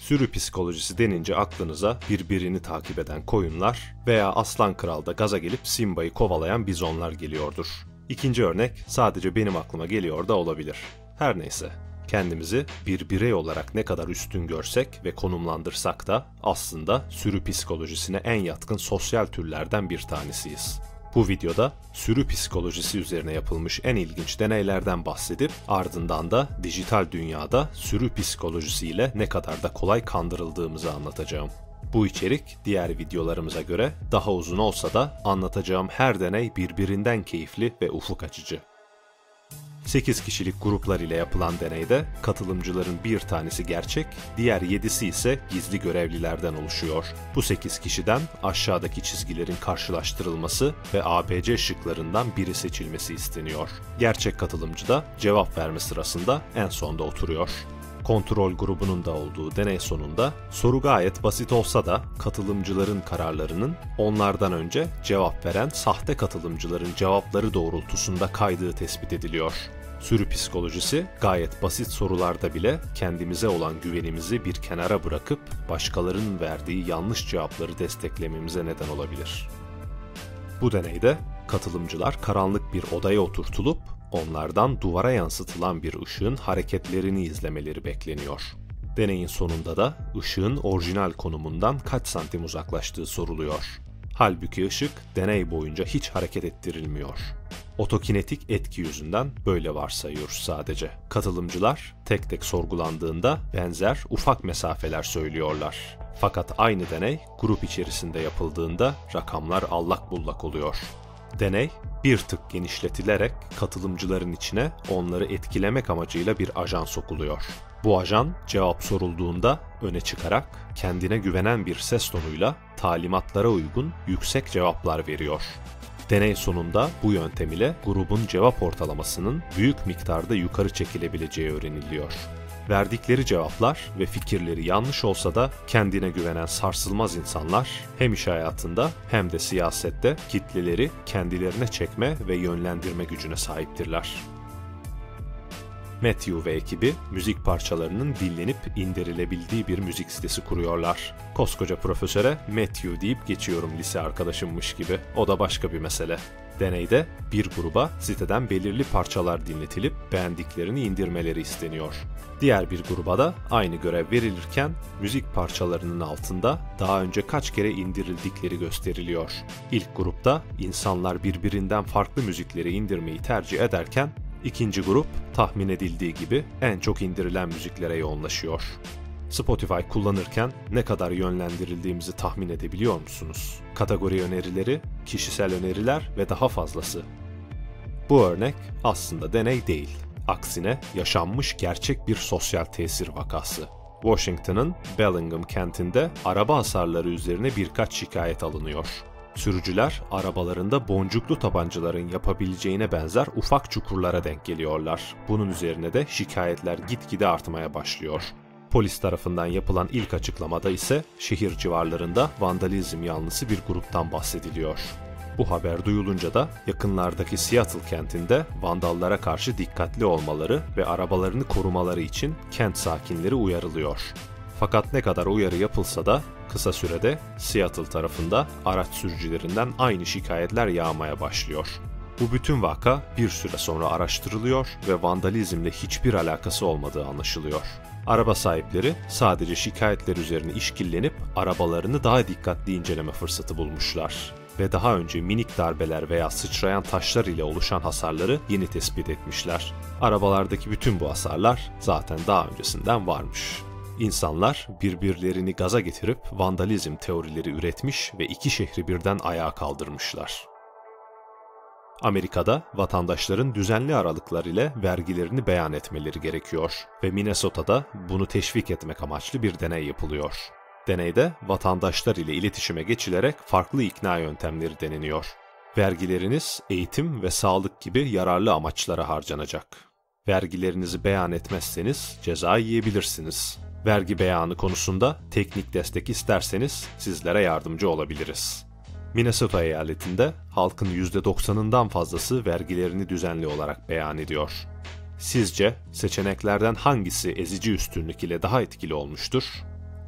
Sürü psikolojisi denince aklınıza birbirini takip eden koyunlar veya Aslan Kral'da gaza gelip Simba'yı kovalayan bizonlar geliyordur. İkinci örnek sadece benim aklıma geliyor da olabilir. Her neyse, kendimizi bir birey olarak ne kadar üstün görsek ve konumlandırsak da aslında sürü psikolojisine en yatkın sosyal türlerden bir tanesiyiz. Bu videoda sürü psikolojisi üzerine yapılmış en ilginç deneylerden bahsedip ardından da dijital dünyada sürü psikolojisiyle ne kadar da kolay kandırıldığımızı anlatacağım. Bu içerik diğer videolarımıza göre daha uzun olsa da anlatacağım her deney birbirinden keyifli ve ufuk açıcı. 8 kişilik gruplar ile yapılan deneyde katılımcıların bir tanesi gerçek, diğer 7'si ise gizli görevlilerden oluşuyor. Bu 8 kişiden aşağıdaki çizgilerin karşılaştırılması ve ABC şıklarından biri seçilmesi isteniyor. Gerçek katılımcı da cevap verme sırasında en sonda oturuyor. Kontrol grubunun da olduğu deney sonunda soru gayet basit olsa da katılımcıların kararlarının onlardan önce cevap veren sahte katılımcıların cevapları doğrultusunda kaydığı tespit ediliyor. Sürü psikolojisi gayet basit sorularda bile kendimize olan güvenimizi bir kenara bırakıp başkalarının verdiği yanlış cevapları desteklememize neden olabilir. Bu deneyde katılımcılar karanlık bir odaya oturtulup onlardan duvara yansıtılan bir ışığın hareketlerini izlemeleri bekleniyor. Deneyin sonunda da ışığın orijinal konumundan kaç santim uzaklaştığı soruluyor. Halbuki ışık deney boyunca hiç hareket ettirilmiyor. Otokinetik etki yüzünden böyle varsayıyoruz sadece. Katılımcılar tek tek sorgulandığında benzer ufak mesafeler söylüyorlar. Fakat aynı deney grup içerisinde yapıldığında rakamlar allak bullak oluyor. Deney bir tık genişletilerek katılımcıların içine onları etkilemek amacıyla bir ajan sokuluyor. Bu ajan cevap sorulduğunda öne çıkarak kendine güvenen bir ses tonuyla talimatlara uygun yüksek cevaplar veriyor. Deney sonunda bu yöntem ile grubun cevap ortalamasının büyük miktarda yukarı çekilebileceği öğreniliyor. Verdikleri cevaplar ve fikirleri yanlış olsa da kendine güvenen sarsılmaz insanlar hem iş hayatında hem de siyasette kitleleri kendilerine çekme ve yönlendirme gücüne sahiptirler. Matthew ve ekibi müzik parçalarının dinlenip indirilebildiği bir müzik sitesi kuruyorlar. Koskoca profesöre Matthew deyip geçiyorum lise arkadaşımmış gibi, o da başka bir mesele. Deneyde bir gruba siteden belirli parçalar dinletilip beğendiklerini indirmeleri isteniyor. Diğer bir gruba da aynı görev verilirken müzik parçalarının altında daha önce kaç kere indirildikleri gösteriliyor. İlk grupta insanlar birbirinden farklı müzikleri indirmeyi tercih ederken ikinci grup tahmin edildiği gibi en çok indirilen müziklere yoğunlaşıyor. Spotify kullanırken ne kadar yönlendirildiğimizi tahmin edebiliyor musunuz? Kategori önerileri, kişisel öneriler ve daha fazlası. Bu örnek aslında deney değil. Aksine yaşanmış gerçek bir sosyal tesir vakası. Washington'ın Bellingham kentinde araba hasarları üzerine birkaç şikayet alınıyor. Sürücüler arabalarında boncuklu tabancaların yapabileceğine benzer ufak çukurlara denk geliyorlar. Bunun üzerine de şikayetler gitgide artmaya başlıyor. Polis tarafından yapılan ilk açıklamada ise şehir civarlarında vandalizm yanlısı bir gruptan bahsediliyor. Bu haber duyulunca da yakınlardaki Seattle kentinde vandallara karşı dikkatli olmaları ve arabalarını korumaları için kent sakinleri uyarılıyor. Fakat ne kadar uyarı yapılsa da kısa sürede Seattle tarafında araç sürücülerinden aynı şikayetler yağmaya başlıyor. Bu bütün vaka bir süre sonra araştırılıyor ve vandalizmle hiçbir alakası olmadığı anlaşılıyor. Araba sahipleri sadece şikayetler üzerine işkillenip arabalarını daha dikkatli inceleme fırsatı bulmuşlar ve daha önce minik darbeler veya sıçrayan taşlar ile oluşan hasarları yeni tespit etmişler. Arabalardaki bütün bu hasarlar zaten daha öncesinden varmış. İnsanlar birbirlerini gaza getirip vandalizm teorileri üretmiş ve iki şehri birden ayağa kaldırmışlar. Amerika'da vatandaşların düzenli aralıklar ile vergilerini beyan etmeleri gerekiyor ve Minnesota'da bunu teşvik etmek amaçlı bir deney yapılıyor. Deneyde vatandaşlar ile iletişime geçilerek farklı ikna yöntemleri deneniyor. Vergileriniz eğitim ve sağlık gibi yararlı amaçlara harcanacak. Vergilerinizi beyan etmezseniz ceza yiyebilirsiniz. Vergi beyanı konusunda teknik destek isterseniz sizlere yardımcı olabiliriz. Minnesota eyaletinde halkın %90'ından fazlası vergilerini düzenli olarak beyan ediyor. Sizce seçeneklerden hangisi ezici üstünlük ile daha etkili olmuştur?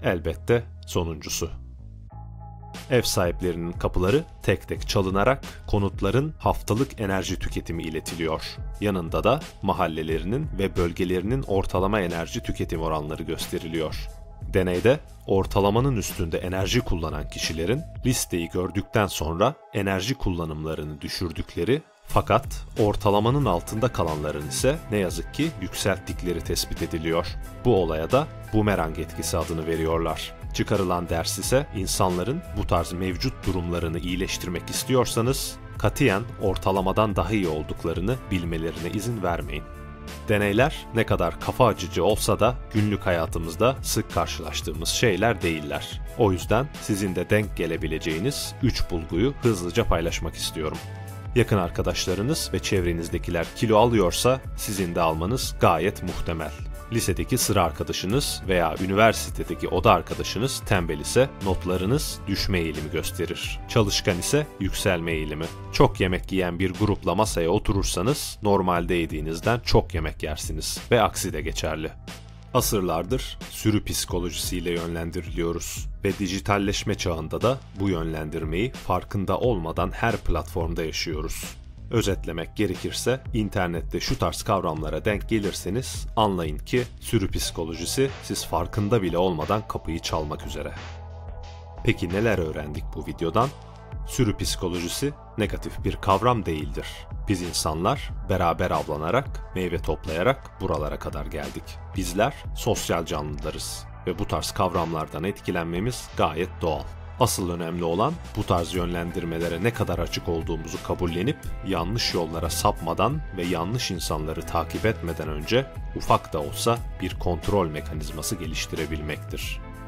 Elbette sonuncusu. Ev sahiplerinin kapıları tek tek çalınarak konutların haftalık enerji tüketimi iletiliyor. Yanında da mahallelerinin ve bölgelerinin ortalama enerji tüketim oranları gösteriliyor. Deneyde ortalamanın üstünde enerji kullanan kişilerin listeyi gördükten sonra enerji kullanımlarını düşürdükleri, fakat ortalamanın altında kalanların ise ne yazık ki yükselttikleri tespit ediliyor. Bu olaya da bumerang etkisi adını veriyorlar. Çıkarılan ders ise insanların bu tarz mevcut durumlarını iyileştirmek istiyorsanız katiyen ortalamadan daha iyi olduklarını bilmelerine izin vermeyin. Deneyler ne kadar kafa açıcı olsa da günlük hayatımızda sık karşılaştığımız şeyler değiller. O yüzden sizin de denk gelebileceğiniz 3 bulguyu hızlıca paylaşmak istiyorum. Yakın arkadaşlarınız ve çevrenizdekiler kilo alıyorsa sizin de almanız gayet muhtemel. Lisedeki sıra arkadaşınız veya üniversitedeki oda arkadaşınız tembel ise notlarınız düşme eğilimi gösterir. Çalışkan ise yükselme eğilimi. Çok yemek yiyen bir grupla masaya oturursanız normalde yediğinizden çok yemek yersiniz ve aksi de geçerli. Asırlardır sürü psikolojisiyle yönlendiriliyoruz ve dijitalleşme çağında da bu yönlendirmeyi farkında olmadan her platformda yaşıyoruz. Özetlemek gerekirse internette şu tarz kavramlara denk gelirseniz anlayın ki sürü psikolojisi siz farkında bile olmadan kapıyı çalmak üzere. Peki neler öğrendik bu videodan? Sürü psikolojisi negatif bir kavram değildir. Biz insanlar beraber avlanarak, meyve toplayarak buralara kadar geldik. Bizler sosyal canlılarız ve bu tarz kavramlardan etkilenmemiz gayet doğal. Asıl önemli olan bu tarz yönlendirmelere ne kadar açık olduğumuzu kabullenip yanlış yollara sapmadan ve yanlış insanları takip etmeden önce ufak da olsa bir kontrol mekanizması geliştirebilmektir.